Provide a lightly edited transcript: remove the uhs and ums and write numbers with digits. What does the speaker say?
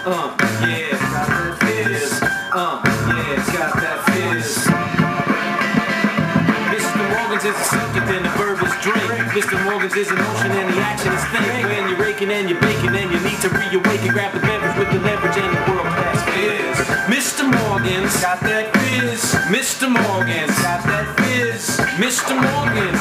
Yeah, got that fizz. Yeah, got that fizz. Mr. Morgan's is a subject and the verb is drink. Mr. Morgan's is an ocean and the action is think. When you're raking and you're baking and you need to reawaken, grab the beverage with the leverage and the world-class fizz. Mr. Morgan's got that fizz. Mr. Morgan's got that fizz. Mr. Morgan's